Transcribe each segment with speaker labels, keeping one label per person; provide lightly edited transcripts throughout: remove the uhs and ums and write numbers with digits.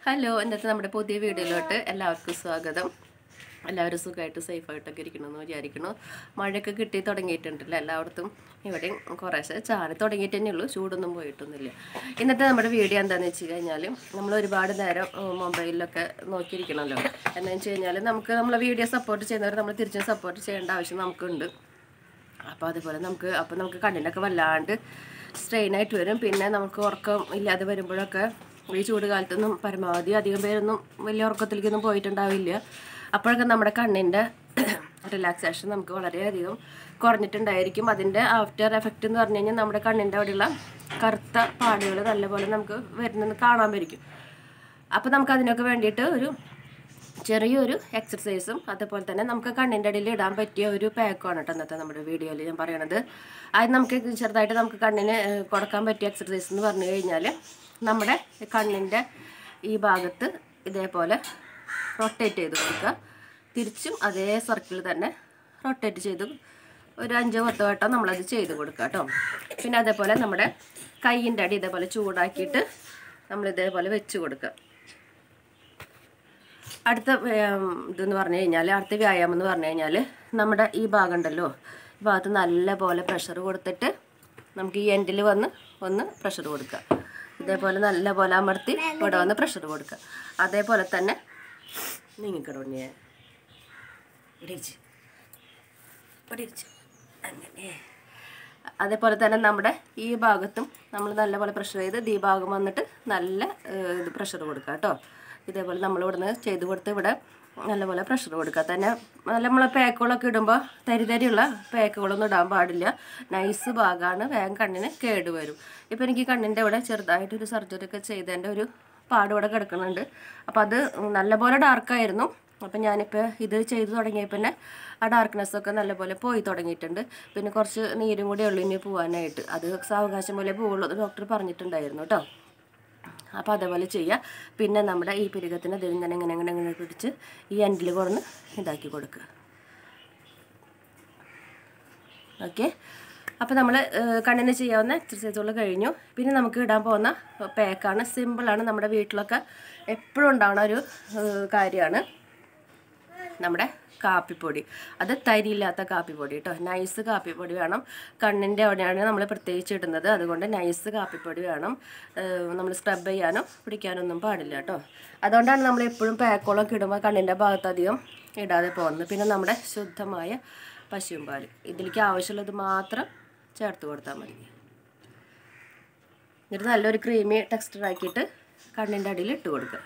Speaker 1: Hello, ഇന്നത്തെ നമ്മുടെ പുതിയ വീഡിയോയിലോട്ട് എല്ലാവർക്കും സ്വാഗതം. എല്ലാവരും സുഖമായിട്ട് സേഫായിട്ടൊക്കെ ഇരിക്കണമെന്ന് വിചാരിക്കുന്നു. മഴയൊക്കെ കിട്ടി തുടങ്ങിയിട്ടുണ്ടല്ലോ എല്ലായിടത്തും. ഇവിടെയും കുറേശ്ശെ ചാറി തുടങ്ങിയിട്ട് തന്നെയുള്ളൂ, ചൂടൊന്നും പോയിട്ടൊന്നുമില്ല. ഇന്നത്തെ നമ്മുടെ വീഡിയോ എന്താണെന്ന് വെച്ച് കഴിഞ്ഞാൽ, നമ്മൾ ഒരുപാട് നേരം മൊബൈലിലൊക്കെ നോക്കിയിരിക്കണമല്ലോ. എന്താണെന്ന് വെച്ച് കഴിഞ്ഞാൽ നമ്മളെ വീഡിയോ സപ്പോർട്ട് ചെയ്യുന്നവർ നമ്മൾ തിരിച്ചും സപ്പോർട്ട് ചെയ്യേണ്ട ആവശ്യം നമുക്കുണ്ട്. അപ്പോൾ അതുപോലെ നമുക്ക് കണ്ണിനൊക്കെ വല്ലാണ്ട് സ്ട്രെയിനായിട്ട് വരും. പിന്നെ നമുക്ക് ഉറക്കം ഇല്ലാതെ വരുമ്പോഴൊക്കെ ഈ ചൂട് കാലത്തൊന്നും പരമാവധി അധികം പേരൊന്നും വലിയ ഉറക്കത്തിലേക്കൊന്നും പോയിട്ടുണ്ടാവില്ല. അപ്പോഴൊക്കെ നമ്മുടെ കണ്ണിൻ്റെ റിലാക്സേഷൻ നമുക്ക് വളരെയധികം കുറഞ്ഞിട്ടുണ്ടായിരിക്കും. അതിൻ്റെ ആഫ്റ്റർ എഫക്റ്റ് എന്ന് പറഞ്ഞു കഴിഞ്ഞാൽ നമ്മുടെ കണ്ണിൻ്റെ അവിടെയുള്ള കറുത്ത പാടുകൾ നല്ലപോലെ നമുക്ക് വരുന്നത് കാണാൻ പറ്റും. അപ്പോൾ നമുക്ക് അതിനൊക്കെ വേണ്ടിയിട്ട് ഒരു ചെറിയൊരു എക്സർസൈസും അതുപോലെ തന്നെ നമുക്ക് കണ്ണിൻ്റെ അടിയിൽ ഇടാൻ പറ്റിയ ഒരു പാക്കുമാണ് കേട്ടോ ഇന്നത്തെ നമ്മുടെ വീഡിയോയിൽ ഞാൻ പറയണത്. അത് നമുക്ക് ചെറുതായിട്ട് നമുക്ക് കണ്ണിന് കൊടുക്കാൻ പറ്റിയ എക്സർസൈസ് എന്ന് പറഞ്ഞു കഴിഞ്ഞാൽ, നമ്മുടെ കണ്ണിൻ്റെ ഈ ഭാഗത്ത് ഇതേപോലെ റൊട്ടേറ്റ് ചെയ്ത് കൊടുക്കുക. തിരിച്ചും അതേ സർക്കിൾ തന്നെ റൊട്ടേറ്റ് ചെയ്ത് ഒരു 5-10 വട്ടം നമ്മളത് ചെയ്ത് കൊടുക്കുക കേട്ടോ. പിന്നെ അതേപോലെ നമ്മുടെ കൈയിൻ്റെ അടി ഇതേപോലെ ചൂടാക്കിയിട്ട് നമ്മളിതേപോലെ വെച്ച് കൊടുക്കുക. അടുത്ത ഇതെന്ന് പറഞ്ഞു കഴിഞ്ഞാൽ, അടുത്ത വ്യായാമം എന്ന് പറഞ്ഞു കഴിഞ്ഞാൽ, നമ്മുടെ ഈ ഭാഗം ഉണ്ടല്ലോ, ഈ ഭാഗത്ത് നല്ല പോലെ പ്രഷർ കൊടുത്തിട്ട് നമുക്ക് ഈ എൻഡിൽ ഒന്ന് പ്രഷർ കൊടുക്കുക. ഇതേപോലെ നല്ല പോലെ അമർത്തി ഇവിടെ വന്ന് പ്രഷർ കൊടുക്കുക. അതേപോലെ തന്നെ നീങ്ങിക്കിടോണിയെ അങ്ങനെ. അതേപോലെ തന്നെ നമ്മുടെ ഈ ഭാഗത്തും നമ്മൾ നല്ലപോലെ പ്രഷർ ചെയ്ത് ഈ ഭാഗം വന്നിട്ട് നല്ല ഇത് പ്രഷർ കൊടുക്കുക കേട്ടോ. ഇതേപോലെ നമ്മൾ ഇവിടുന്ന് ചെയ്ത് കൊടുത്ത് ഇവിടെ നല്ലപോലെ പ്രഷർ കൊടുക്കുക. തന്നെ നല്ല നമ്മളെ പാക്കുകളൊക്കെ ഇടുമ്പോൾ തരിതരിയുള്ള പാക്കുകളൊന്നും ഇടാൻ പാടില്ല. നൈസ് ഭാഗമാണ്, വേഗം കണ്ണിന് കേടുവരും. ഇപ്പോൾ എനിക്ക് കണ്ണിൻ്റെ ഇവിടെ ചെറുതായിട്ടൊരു സർജറി ഒക്കെ ചെയ്തതിൻ്റെ ഒരു പാട് ഇവിടെ കിടക്കുന്നുണ്ട്. അപ്പോൾ അത് നല്ലപോലെ ഡാർക്കായിരുന്നു. അപ്പം ഞാനിപ്പോൾ ഇത് ചെയ്ത് തുടങ്ങിയപ്പോൾ തന്നെ ആ ഡാർക്ക്നെസ്സൊക്കെ നല്ലപോലെ പോയി തുടങ്ങിയിട്ടുണ്ട്. പിന്നെ കുറച്ച് നീരും കൂടി ഉള്ളു ഇനി പോകാനായിട്ട്. അത് സാവകാശം പോലെ പോവുള്ളൂ ഡോക്ടർ പറഞ്ഞിട്ടുണ്ടായിരുന്നു കേട്ടോ. അപ്പോൾ അതേപോലെ ചെയ്യുക. പിന്നെ നമ്മുടെ ഈ പിരികത്തിന് ഇങ്ങനെ പിടിച്ച് ഈ എൻഡിൽ കൊടുന്ന് ഇതാക്കി കൊടുക്കുക. ഓക്കെ, അപ്പോൾ നമ്മൾ കണ്ണിന് ചെയ്യാവുന്ന എക്സർസൈസുകൾ കഴിഞ്ഞു. പിന്നെ നമുക്ക് ഇടാൻ പോകുന്ന പാക്കാണ്. സിമ്പിളാണ്, നമ്മുടെ വീട്ടിലൊക്കെ എപ്പോഴും ഉണ്ടാവുന്ന ഒരു കാര്യമാണ് നമ്മുടെ കാപ്പിപ്പൊടി. അത് തരിയില്ലാത്ത കാപ്പിപ്പൊടി കേട്ടോ. നൈസ് കാപ്പിപ്പൊടി വേണം. കണ്ണിൻ്റെ അവിടെയാണ് നമ്മൾ പ്രത്യേകിച്ച് ഇടുന്നത്, അതുകൊണ്ട് നൈസ് കാപ്പിപ്പൊടി വേണം. നമ്മൾ സ്ക്രബ് ചെയ്യാനോ പിടിക്കാനോ ഒന്നും പാടില്ല കേട്ടോ. അതുകൊണ്ടാണ് നമ്മൾ എപ്പോഴും പാക്കുകളൊക്കെ ഇടുമ്പോൾ കണ്ണിൻ്റെ ഭാഗത്ത് അധികം ഇടാതെ പോകുന്നത്. പിന്നെ നമ്മുടെ ശുദ്ധമായ പശുവും പാൽ ഇതിലേക്ക് ആവശ്യമുള്ളത് മാത്രം ചേർത്ത് കൊടുത്താൽ മതി. എന്നിട്ട് നല്ലൊരു ക്രീമി ടെക്സ്ചർ ആക്കിയിട്ട് കണ്ണിൻ്റെ അടിയിൽ ഇട്ട് കൊടുക്കുക.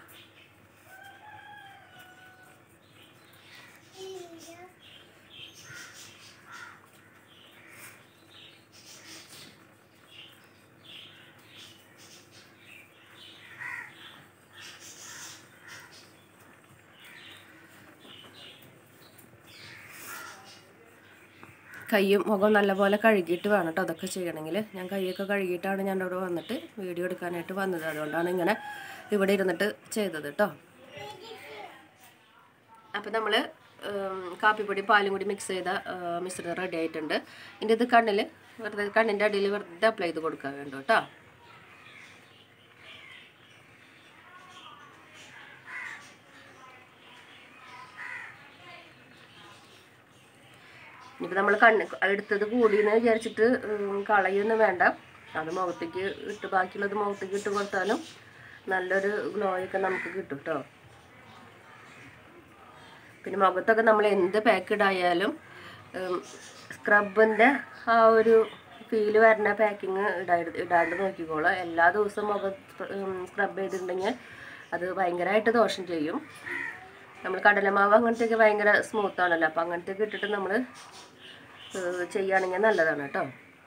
Speaker 1: കയ്യും മുഖം നല്ലപോലെ കഴുകിയിട്ട് വേണം കേട്ടോ അതൊക്കെ ചെയ്യണമെങ്കിൽ. ഞാൻ കൈയൊക്കെ കഴുകിയിട്ടാണ് ഞാൻ ഇവിടെ വന്നിട്ട് വീഡിയോ എടുക്കാനായിട്ട് വന്നത്. അതുകൊണ്ടാണ് ഇങ്ങനെ ഇവിടെ ഇരുന്നിട്ട് ചെയ്തത് കേട്ടോ. അപ്പോൾ നമ്മൾ കാപ്പിപ്പൊടി പാലും കൂടി മിക്സ് ചെയ്ത മിശ്രിതം റെഡി ആയിട്ടുണ്ട്. ഇനി ഇത് കണ്ണിൻ്റെ അടിയിൽ വെറുതെ അപ്ലൈ ചെയ്ത് കൊടുക്കാൻ വേണ്ട കേട്ടോ. ഇനിയിപ്പോൾ നമ്മൾ കണ്ണ് എടുത്തത് കൂടിയെന്ന് വിചാരിച്ചിട്ട് കളയൊന്നും വേണ്ട. അത് മുഖത്തേക്ക് ഇട്ട് ബാക്കിയുള്ളത് മുഖത്തേക്ക് ഇട്ട് കൊടുത്താലും നല്ലൊരു ഗ്ലോയൊക്കെ നമുക്ക് കിട്ടും കേട്ടോ. പിന്നെ മുഖത്തൊക്കെ നമ്മൾ എന്ത് പാക്ക് ഇടായാലും സ്ക്രബിൻ്റെ ആ ഒരു ഫീല് വരുന്ന പാക്കിങ് ഇടാണ്ട് നോക്കിക്കോളാം. എല്ലാ ദിവസവും മുഖം സ്ക്രബ് ചെയ്തിട്ടുണ്ടെങ്കിൽ അത് ഭയങ്കരമായിട്ട് ദോഷം ചെയ്യും. നമ്മൾ കടലമാവ് അങ്ങനത്തെയൊക്കെ ഭയങ്കര സ്മൂത്താണല്ലോ, അപ്പോൾ അങ്ങനത്തെയൊക്കെ ഇട്ടിട്ട് നമ്മൾ ചെയ്യുകയാണെങ്കിൽ നല്ലതാണ് കേട്ടോ.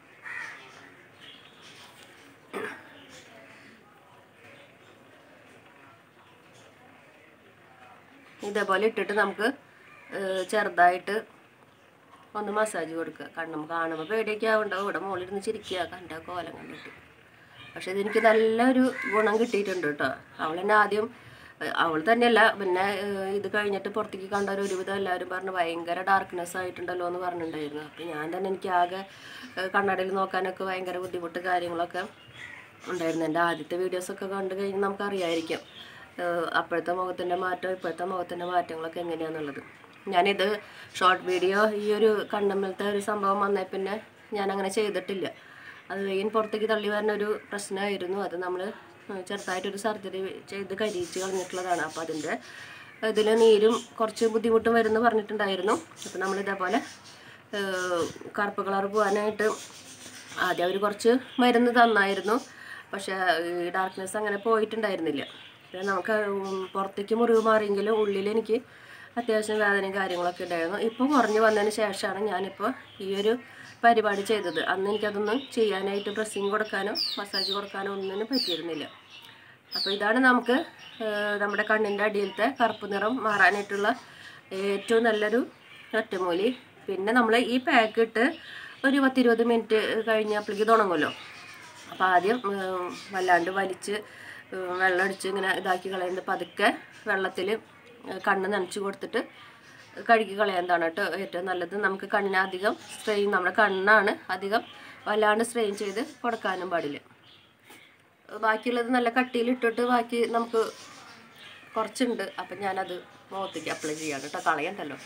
Speaker 1: ഇതേപോലെ ഇട്ടിട്ട് നമുക്ക് ചെറുതായിട്ട് ഒന്ന് മസാജ് കൊടുക്കുക. കാണുമ്പോൾ പേടിയൊക്കെ ആവുണ്ടാവും, ഇവിടെ മുകളിലിരുന്ന് ചിരിക്കുക കണ്ട കോലം കണ്ടിട്ട്. പക്ഷെ ഇതെനിക്ക് നല്ലൊരു ഗുണം കിട്ടിയിട്ടുണ്ട് കേട്ടോ. അവൾ തന്നെയല്ല, പിന്നെ ഇത് കഴിഞ്ഞിട്ട് പുറത്തേക്ക് കണ്ടവർ ഒരുവിധം എല്ലാവരും പറഞ്ഞു ഭയങ്കര ഡാർക്ക്നെസ് ആയിട്ടുണ്ടല്ലോ എന്ന് പറഞ്ഞിട്ടുണ്ടായിരുന്നു. അപ്പോൾ ഞാൻ തന്നെ എനിക്ക് ആകെ കണ്ണടയിൽ നോക്കാനൊക്കെ ഭയങ്കര ബുദ്ധിമുട്ട് കാര്യങ്ങളൊക്കെ ഉണ്ടായിരുന്നു. എൻ്റെ ആദ്യത്തെ വീഡിയോസൊക്കെ കണ്ടു കഴിഞ്ഞാൽ നമുക്കറിയാമായിരിക്കും അപ്പോഴത്തെ മുഖത്തിൻ്റെ മാറ്റം ഇപ്പോഴത്തെ മുഖത്തിൻ്റെ മാറ്റങ്ങളൊക്കെ എങ്ങനെയാണെന്നുള്ളത്. ഞാനിത് ഷോർട്ട് വീഡിയോ ഈ ഒരു കണ്ണമ്മലത്തെ ഒരു സംഭവം വന്നേ പിന്നെ ഞാനങ്ങനെ ചെയ്തിട്ടില്ല. അത് വെയിൻ പുറത്തേക്ക് തള്ളി വരുന്ന ഒരു പ്രശ്നമായിരുന്നു. അത് നമ്മൾ ചെറുതായിട്ടൊരു സർജറി ചെയ്ത് കരിയിച്ച് കളഞ്ഞിട്ടുള്ളതാണ്. അപ്പോൾ അതിൻ്റെ ഇതിൽ നീരും കുറച്ച് ബുദ്ധിമുട്ടും വരുമെന്ന് പറഞ്ഞിട്ടുണ്ടായിരുന്നു. അപ്പോൾ നമ്മളിതേപോലെ കറുപ്പ് കളർ പോകാനായിട്ട് ആദ്യം അവർ കുറച്ച് മരുന്ന് തന്നായിരുന്നു. പക്ഷേ ഈ ഡാർക്ക്നെസ് അങ്ങനെ പോയിട്ടുണ്ടായിരുന്നില്ല. നമുക്ക് പുറത്തേക്ക് മുറിവ് മാറിയെങ്കിലും ഉള്ളിൽ എനിക്ക് അത്യാവശ്യം വേദനയും കാര്യങ്ങളൊക്കെ ഉണ്ടായിരുന്നു. ഇപ്പോൾ കുറഞ്ഞു വന്നതിന് ശേഷമാണ് ഞാനിപ്പോൾ ഈ ഒരു പരിപാടി ചെയ്തത്. അന്ന് എനിക്കതൊന്നും ചെയ്യാനായിട്ട് ഡ്രസ്സിങ് കൊടുക്കാനോ മസാജ് കൊടുക്കാനോ ഒന്നിനും പറ്റിയിരുന്നില്ല. അപ്പോൾ ഇതാണ് നമുക്ക് നമ്മുടെ കണ്ണിൻ്റെ അടിയിലത്തെ കറുപ്പ് നിറം മാറാനായിട്ടുള്ള ഏറ്റവും നല്ലൊരു ഒറ്റമൂലി. പിന്നെ നമ്മൾ ഈ പാക്ക് ഇട്ട് ഒരു 10-20 മിനിറ്റ് കഴിഞ്ഞപ്പോഴേക്ക് തുടങ്ങുമല്ലോ. അപ്പോൾ ആദ്യം വല്ലാണ്ട് വലിച്ച് വെള്ളമടിച്ച് ഇങ്ങനെ ഇതാക്കി കളയുന്നത് പതുക്കെ വെള്ളത്തിൽ കണ്ണ് നനച്ച് കൊടുത്തിട്ട് കഴുകി കളയാൻ കേട്ടോ ഏറ്റവും നല്ലത്. നമുക്ക് കണ്ണിന് അധികം സ്ട്രെയിൻ, നമ്മുടെ കണ്ണാണ് അധികം വല്ലാണ്ട് സ്ട്രെയിൻ ചെയ്ത് കൊടുക്കാനും പാടില്ല. ബാക്കിയുള്ളത് നല്ല കട്ടിയിലിട്ടിട്ട് ബാക്കി നമുക്ക് കുറച്ചുണ്ട്. അപ്പം ഞാനത് മുഖത്തേക്ക് അപ്ലൈ ചെയ്യാണ് കേട്ടോ, കളയണ്ടല്ലോ.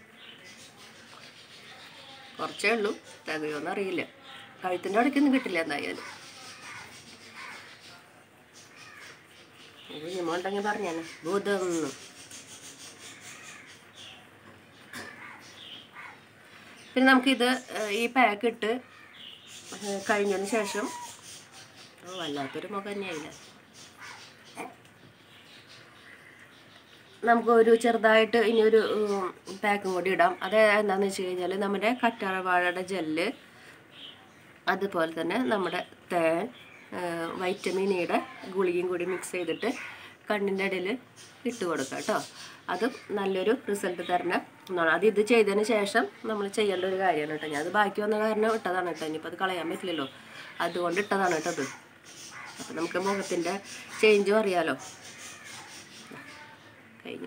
Speaker 1: കുറച്ചേ ഉള്ളൂ, തികയോന്ന് അറിയില്ല. കഴുത്തിൻ്റെ അവിടേക്കൊന്നും കിട്ടില്ല എന്തായാലും. ഉണ്ടെങ്കിൽ പറഞ്ഞാണ് ഭൂതം. പിന്നെ നമുക്കിത് ഈ പാക്ക് ഇട്ട് കഴിഞ്ഞതിന് ശേഷം വല്ലാത്തൊരു മുഖം തന്നെയായില്ല. നമുക്കൊരു ചെറുതായിട്ട് ഇനിയൊരു പാക്കും കൂടി ഇടാം. അത് എന്താണെന്ന് വെച്ച് കഴിഞ്ഞാൽ നമ്മുടെ കറ്റാർവാഴയുടെ ജെല്ല്, അതുപോലെ തന്നെ നമ്മുടെ തേൻ, വൈറ്റമിൻ ഇയുടെ ഗുളികയും കൂടി മിക്സ് ചെയ്തിട്ട് കണ്ണിൻ്റെ ഇടയിൽ ഇട്ട് കൊടുക്കുക കേട്ടോ. അതും നല്ലൊരു റിസൾട്ട് തരണ ഒന്നാണ്. അത് ഇത് ചെയ്തതിന് ശേഷം നമ്മൾ ചെയ്യേണ്ട ഒരു കാര്യമാണ് കേട്ടോ. ഞാൻ അത് ബാക്കി വന്ന കാരണം ഇട്ടതാണ് കേട്ടോ. ഇനിയിപ്പോൾ അത് കളയാൻ പറ്റില്ലല്ലോ, അതുകൊണ്ട് ഇട്ടതാണ് കേട്ടോ അത്. അപ്പോൾ നമുക്ക് മുഖത്തിൻ്റെ ചേഞ്ചും അറിയാലോ. കഴിഞ്ഞു.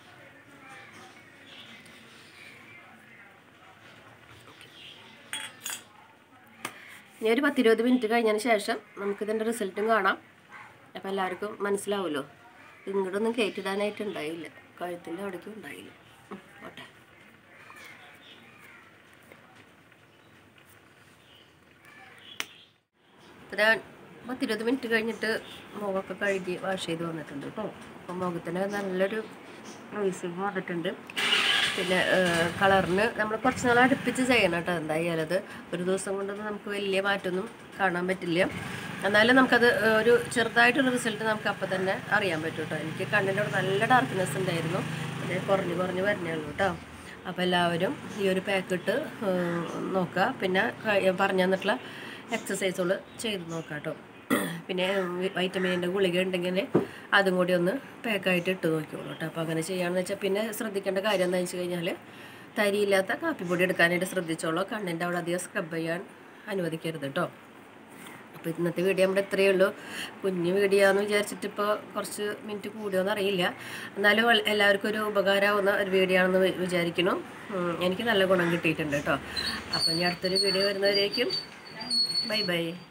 Speaker 1: ഇനി ഒരു 10-20 മിനിറ്റ് കഴിഞ്ഞതിന് ശേഷം നമുക്കിതിൻ്റെ റിസൾട്ടും കാണാം. അപ്പോൾ എല്ലാവർക്കും മനസ്സിലാവുമല്ലോ. ഇങ്ങോട്ടൊന്നും കയറ്റിടാനായിട്ടുണ്ടായില്ല, കഴുത്തിൻ്റെ അവിടേക്കും ഉണ്ടായില്ല. ഓട്ടെ. അപ്പോൾ ഞാൻ 10-20 മിനിറ്റ് കഴിഞ്ഞിട്ട് മുഖമൊക്കെ കഴുകി വാഷ് ചെയ്ത് വന്നിട്ടുണ്ട് കേട്ടോ. അപ്പോൾ മുഖത്തിന് നല്ലൊരു റൈസിങ് വന്നിട്ടുണ്ട്. പിന്നെ കളറിന് നമ്മൾ കുറച്ച് നാൾ അടുപ്പിച്ച് ചെയ്യണം കേട്ടോ. എന്തായാലും അത് ഒരു ദിവസം കൊണ്ടൊന്നും നമുക്ക് വലിയ മാറ്റമൊന്നും കാണാൻ പറ്റില്ല. എന്നാലും നമുക്കത് ഒരു ചെറുതായിട്ടൊരു റിസൾട്ട് നമുക്ക് അപ്പം തന്നെ അറിയാൻ പറ്റും കേട്ടോ. എനിക്ക് കണ്ണിൻ്റെ അവിടെ നല്ല ഡാർക്ക്നെസ് ഉണ്ടായിരുന്നു, അത് കുറഞ്ഞ് വരുന്നേ ഉള്ളൂ കേട്ടോ. അപ്പോൾ എല്ലാവരും ഈ ഒരു പാക്കിട്ട് നോക്കുക. പിന്നെ പറഞ്ഞു തന്നിട്ടുള്ള എക്സസൈസുകൾ ചെയ്ത് നോക്കാം കേട്ടോ. പിന്നെ വൈറ്റമിൻ്റെ ഗുളിക ഉണ്ടെങ്കിൽ അതും കൂടി ഒന്ന് പാക്കായിട്ട് ഇട്ട് നോക്കിക്കോളൂ കേട്ടോ. അപ്പോൾ അങ്ങനെ ചെയ്യാമെന്ന് വെച്ചാൽ പിന്നെ ശ്രദ്ധിക്കേണ്ട കാര്യം എന്താണെന്ന് വെച്ച് കഴിഞ്ഞാൽ തരിയില്ലാത്ത കാപ്പിപ്പൊടി എടുക്കാനായിട്ട് ശ്രദ്ധിച്ചോളൂ. കണ്ണിൻ്റെ അവിടെ അധികം സ്ക്രബ് ചെയ്യാൻ അനുവദിക്കരുത് കേട്ടോ. അപ്പോൾ ഇന്നത്തെ വീഡിയോ നമ്മുടെ ഇത്രയേ ഉള്ളൂ. കുഞ്ഞു വീഡിയോ എന്ന് വിചാരിച്ചിട്ട് ഇപ്പോൾ കുറച്ച് മിനിറ്റ് കൂടിയോന്ന് അറിയില്ല. എന്നാലും എല്ലാവർക്കും ഒരു ഉപകാരമാവുന്ന ഒരു വീഡിയോ ആണെന്ന് വിചാരിക്കുന്നു. എനിക്ക് നല്ല ഗുണം കിട്ടിയിട്ടുണ്ട് കേട്ടോ. അപ്പോൾ ഇനി അടുത്തൊരു വീഡിയോ വരുന്നവരേക്കും ബൈ ബൈ.